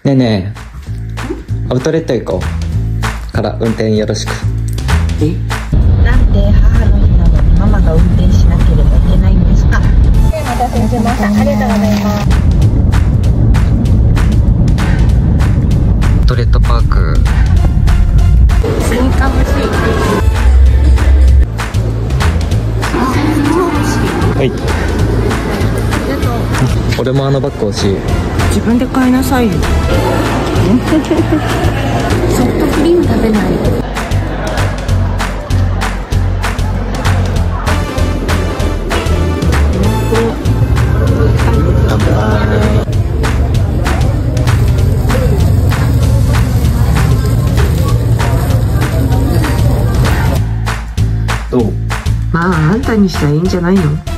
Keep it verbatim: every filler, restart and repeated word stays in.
ねえねえ、アウトレット行こうから運転よろしく。 え、なんで母の日なのにママが運転しなければいけないんですか？お待たせしました。ありがとうございます。 アウトレットパーク、 スニーカー欲しい。 はい、俺もあのバッグ欲しい。 自分で買いなさいよ。ソフトクリーム食べない？ どう？ まああんたにしたらいいんじゃないの？